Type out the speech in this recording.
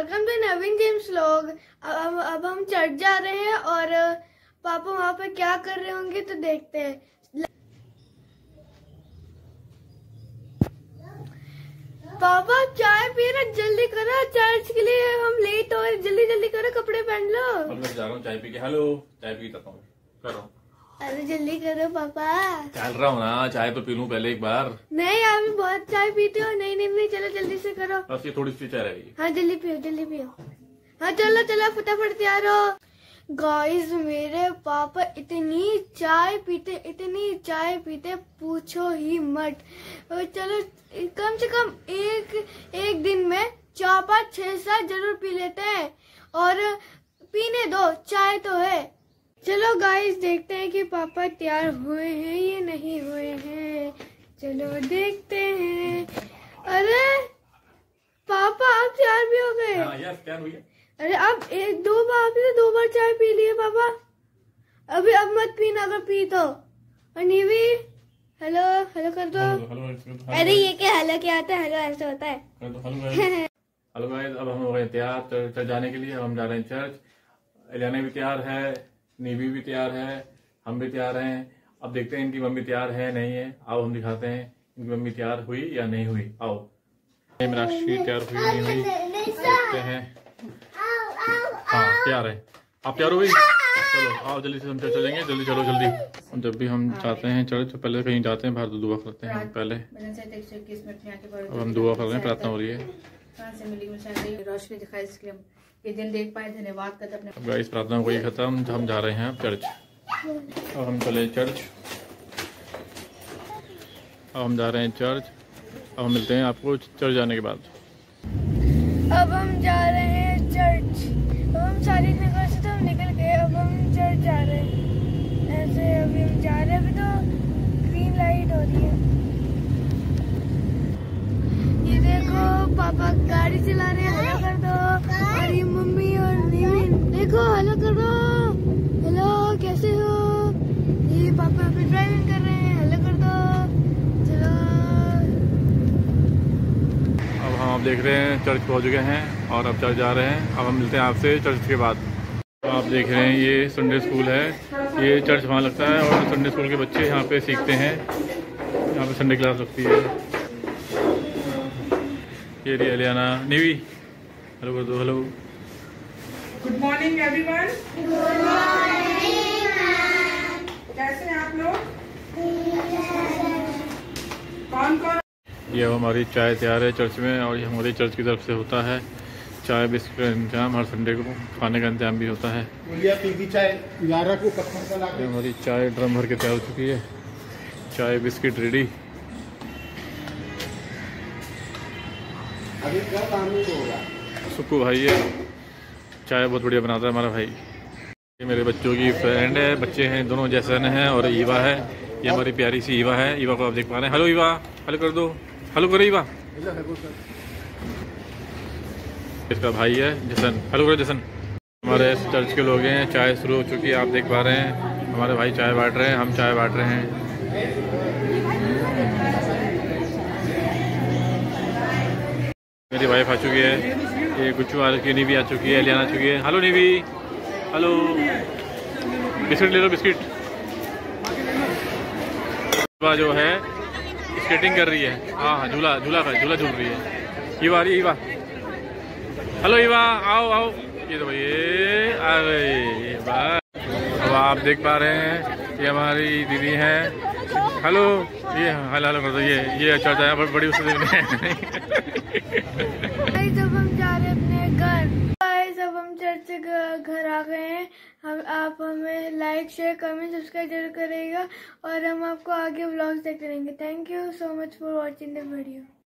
Welcome to Naveen James vlog. अब हम church जा रहे हैं और पापा वहाँ पे क्या कर रहे होंगे तो देखते हैं। पापा चाय पी रहे, जल्दी करो, चर्च के लिए हम लेट हो रहे, जल्दी जल्दी करो, कपड़े पहन लो। अब मैं जा रहा हूँ चाय पी के। हेलो, चाय पी जाता हूँ, कर रहा हूँ। अरे जल्दी करो पापा। चल रहा हूँ ना, चाय तो पी लूँ पहले एक बार। नहीं, आप बहुत चाय पीते हो। नहीं नहीं नहीं, चलो जल्दी से करो। बस ये थोड़ी सी चाय रह गई। हाँ जल्दी पियो, जल्दी पियो। हाँ चलो चलो, फटाफट तैयार हो। गाइस, मेरे पापा इतनी चाय पीते पूछो ही मत। चलो कम से कम एक दिन में 4 5 6 7 जरूर पी लेते हैं। और पीने दो, चाय तो है। चलो गाइस, देखते हैं कि पापा तैयार हुए हैं या नहीं हुए हैं। चलो देखते हैं। अरे पापा, आप तैयार भी हो गए? हाँ, यस, तैयार हुई है। अरे आप 2 बार चाय पी लिए पापा। अभी अब मत पीना, अगर पी तो। और नीवी, हेलो हेलो कर दो। हेलो, अरे ये क्या हेलो क्या आता है? हेलो ऐसे होता है। हेलो गाइस, अब हम हो गए तैयार चर्च जाने के लिए। अब हम जा रहे हैं चर्च। एलियाना भी तैयार है, नीवी भी तैयार है, हम भी तैयार हैं। अब देखते हैं इनकी मम्मी तैयार है नहीं है। आओ हम दिखाते हैं इनकी मम्मी तैयार हुई या नहीं हुई। आओ, मीनाक्षी तैयार हुई नहीं हुई, देखते हैं। हाँ तैयार है। आप तैयार हो गई? चलो आओ जल्दी से, हम चर्च चलेंगे। जल्दी चलो जल्दी। जब भी हम जाते हैं चर्च तो पहले कहीं जाते हैं बाहर तो दुआ करते हैं हम पहले। अब हम दुआ कर रहे हैं, प्रार्थना हो रही है। रोशनी दिखाई, इसके लिए ये दिन देख पाए, धन्यवाद करते अपने। अब गाइस प्रार्थना हो गई खत्म, हम जा रहे हैं अब चर्च। अब हम चले चर्च। अब हम जा रहे हैं चर्च। अब हम मिलते हैं आपको चर्च जाने के बाद। अब हम जा रहे हैं चर्च। अब हम सारी नगर से तो हम निकल गए, अब हम चर्च जा रहे हैं। ऐसे अभी हम जा रहे हैं। अभी तो ग्रीन लाइट हो रही है। ये देखो पापा गाड़ी चला रहे हैं, हेलो कर दो। और ये मम्मी और नीविन, देखो हेलो करो। हेलो, कैसे हो? ये पापा अभी ड्राइविंग कर रहे हैं, हेलो कर दो। चलो अब हम आप देख रहे हैं चर्च पहुंच गए हैं और अब चर्च जा रहे हैं। अब हम मिलते हैं आपसे चर्च के बाद। आप देख रहे हैं ये संडे स्कूल है। ये चर्च वहाँ लगता है और संडे स्कूल के बच्चे यहाँ पे सीखते हैं। यहाँ पे संडे क्लास लगती है। ये रही एलियाना, नीवी, हेलो कर दो। Hello, good morning everyone. Good morning. कैसे हैं आप लोग? कौन कौन? ये हमारी चाय तैयार है चर्च में और ये हमारी चर्च की तरफ से होता है चाय बिस्किट का इंतजाम। हर संडे को खाने का इंतजाम भी होता है। ये हमारी चाय ड्रम भर के तैयार हो चुकी है। चाय बिस्किट रेडी। सुक्कू भाई है, चाय बहुत बढ़िया बनाता है हमारा भाई। ये मेरे बच्चों की फ्रेंड है, बच्चे हैं दोनों, जैसन है और ईवा है। ये हमारी प्यारी सी ईवा है। ईवा को आप देख पा रहे हैं। हेलो ईवा, हेलो कर दो। हेलो करो ईवा। इसका भाई है जसन, हेलो करो जसन। हमारे चर्च के लोग हैं, चाय शुरू हो चुकी है, आप देख पा रहे हैं। हमारे भाई चाय बांट रहे हैं, हम चाय बांट रहे हैं। मेरी वाइफ आ चुकी है, ये गुच्चू आ चुकी है, नीवी आ चुकी है, एलियाना आ चुकी है। Hello नीवी, hello. बिस्किट ले लो, बिस्किट। जो है स्केटिंग कर रही है। हाँ हाँ, झूला झूला झूला झूल रही है। ईवा आ रही है, ईवा। हेलो ईवा, आओ आओ। ये तो ये आ गई बाय। अब आप देख पा रहे हैं ये हमारी दीदी हैं। हेलो, ये हेलो हेलो कर दो। ये चर्च आया, बड़ी उसे जब हम जा रहे हैं अपने घर। जब हम चर्च से घर आ गए हैं। आप हमें लाइक शेयर कमेंट सब्सक्राइब जरूर करेगा और हम आपको आगे व्लॉग्स देखते रहेंगे। Thank you so much for watching the video.